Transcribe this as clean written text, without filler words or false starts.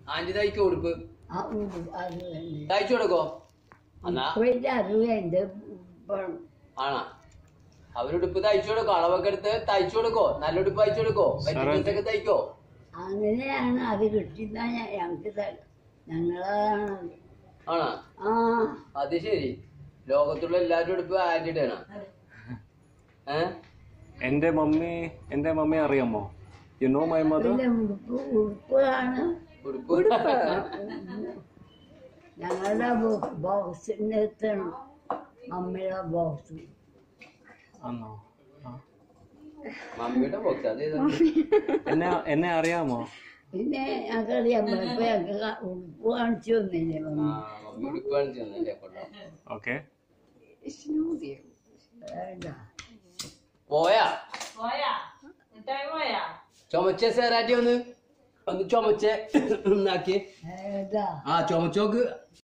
Aunty തയ്ക്കോ ഉടുപ്പ്? തയ്ച്ചു കൊടുക്കോ? ആണോ? അവരുടുപ്പ് തയ്ച്ചു കൊടുക്കോ? അളവൊക്കെ എടുത്ത് തയ്ച്ചു കൊടുക്കോ? നല്ല ഉടുപ്പ് തയ്ച്ചു കൊടുക്കോ? ഒക്കെ തയ്ക്കോ? അങ്ങനെയാണ് അത് കിട്ടിയ ഞങ്ങക്ക് ഞങ്ങളാണ്. ആണോ? അത് ശരി. ലോകത്തുള്ള എല്ലാവരും ഉടുപ്പ് ആന്റിയുടെ ആണ്. എന്റെ മമ്മി അറിയാമോ? You know my mother? ഉടുപ്പാണ്. ഞങ്ങളുടെ ബോക്സിന്റെ അടുത്താണ് മമ്മിയുടെ ബോക്സ്. ആണോ? മമ്മിയുടെ ബോക്സ് എന്നെ അറിയാമോ? പിന്നെ ഞങ്ങൾക്കറിയാം. ഇപ്പൊ ഞങ്ങൾക്ക് ഉടുപ്പ് കാണിച്ചു തന്നില്ലേ മമ്മി? ഉടുപ്പ് കാണിച്ചു തന്നില്ലേ? ഓക്കെ. പോയാ ചുമച്ചേ സേറാറ്റി ഒന്ന് ചുമച്ചേ ചുമച്ചോക്ക്.